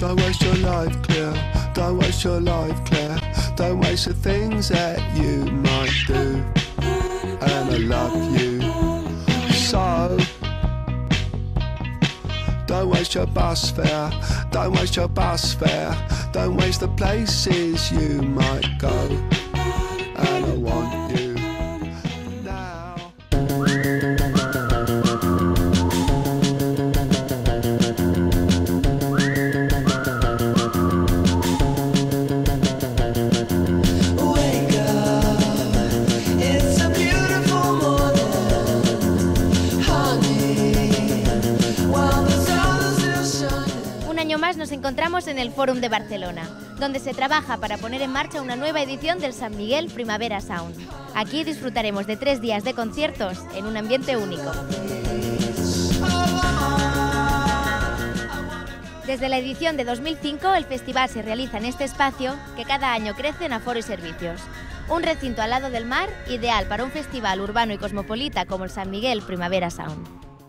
Don't waste your life, Claire. Don't waste your life, Claire. Don't waste the things that you might do. And I love you so. Don't waste your bus fare. Don't waste your bus fare. Don't waste the places you might go. And I want you now. Nos encontramos en el Fórum de Barcelona, donde se trabaja para poner en marcha una nueva edición del San Miguel Primavera Sound. Aquí disfrutaremos de 3 días de conciertos en un ambiente único. Desde la edición de 2005, el festival se realiza en este espacio, que cada año crece en aforo y servicios. Un recinto al lado del mar, ideal para un festival urbano y cosmopolita como el San Miguel Primavera Sound.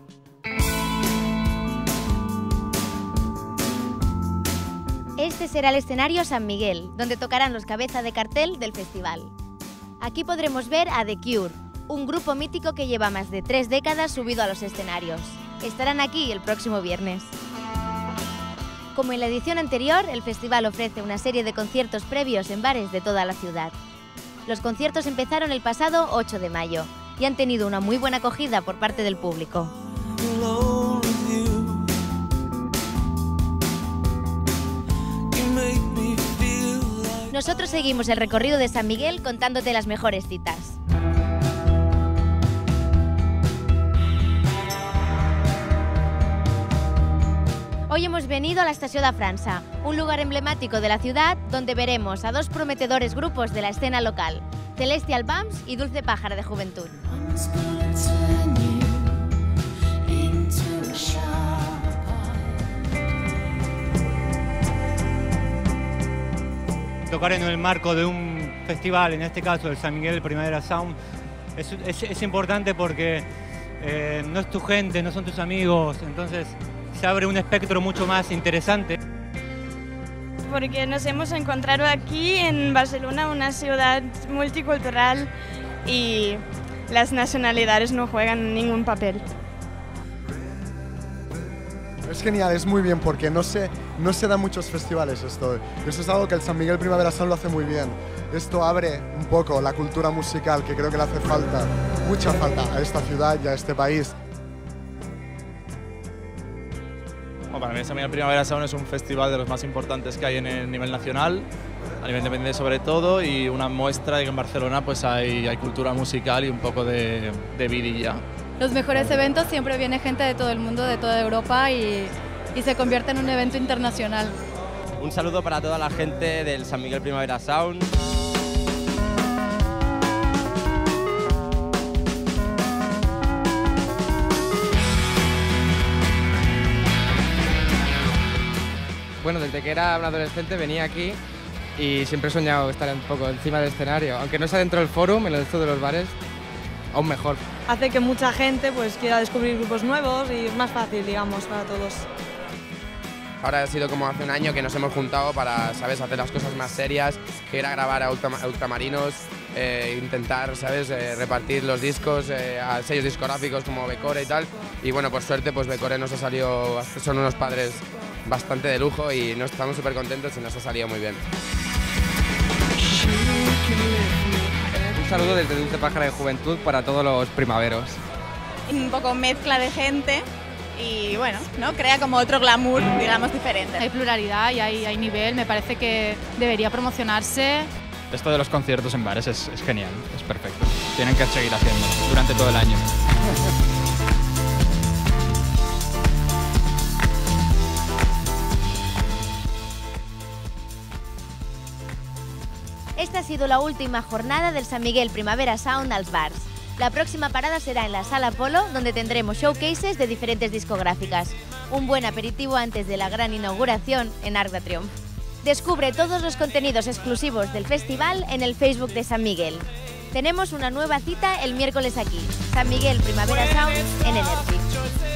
Este será el escenario San Miguel, donde tocarán los cabeza de cartel del festival. Aquí podremos ver a The Cure, un grupo mítico que lleva más de 3 décadas subido a los escenarios. Estarán aquí el próximo viernes. Como en la edición anterior, el festival ofrece una serie de conciertos previos en bares de toda la ciudad. Los conciertos empezaron el pasado 8 de mayo y han tenido una muy buena acogida por parte del público. Nosotros seguimos el recorrido de San Miguel contándote las mejores citas. Hoy hemos venido a la Estació de França, un lugar emblemático de la ciudad donde veremos a 2 prometedores grupos de la escena local, Celestial Bumps y Dulce Pájara de Juventud. Tocar en el marco de un festival, en este caso el San Miguel Primavera Sound, es importante porque no es tu gente, no son tus amigos, entonces se abre un espectro mucho más interesante. Porque nos hemos encontrado aquí en Barcelona, una ciudad multicultural, y las nacionalidades no juegan ningún papel. Es genial, es muy bien porque no se dan muchos festivales esto. Eso es algo que el San Miguel Primavera Sound lo hace muy bien. Esto abre un poco la cultura musical que creo que le hace falta, mucha falta a esta ciudad y a este país. Bueno, para mí el San Miguel Primavera Sound es un festival de los más importantes que hay en el nivel nacional, a nivel independiente sobre todo, y una muestra de que en Barcelona pues hay cultura musical y un poco de vidilla. Los mejores eventos siempre viene gente de todo el mundo, de toda Europa y se convierte en un evento internacional. Un saludo para toda la gente del San Miguel Primavera Sound. Bueno, desde que era un adolescente venía aquí y siempre he soñado estar un poco encima del escenario, aunque no sea dentro del fórum, en el resto de los bares, aún mejor. Hace que mucha gente pues quiera descubrir grupos nuevos y es más fácil, digamos, para todos. Ahora ha sido como hace un año que nos hemos juntado para, ¿sabes?, hacer las cosas más serias, que ir a grabar a Ultramarinos, intentar, ¿sabes?, repartir los discos a sellos discográficos como Becore y tal. Y bueno, por suerte, pues Becore nos ha salido, son unos padres bastante de lujo y nos estamos súper contentos y nos ha salido muy bien. Un saludo desde Dulce Pájara de Juventud para todos los primaveros. Un poco mezcla de gente y bueno, ¿no? Crea como otro glamour, digamos, diferente. Hay pluralidad y hay nivel, me parece que debería promocionarse. Esto de los conciertos en bares es genial, es perfecto. Tienen que seguir haciéndolo durante todo el año. Esta ha sido la última jornada del San Miguel Primavera Sound als bars. La próxima parada será en la Sala Polo, donde tendremos showcases de diferentes discográficas. Un buen aperitivo antes de la gran inauguración en Arc de Triomf. Descubre todos los contenidos exclusivos del festival en el Facebook de San Miguel. Tenemos una nueva cita el miércoles aquí. San Miguel Primavera Sound en Energy.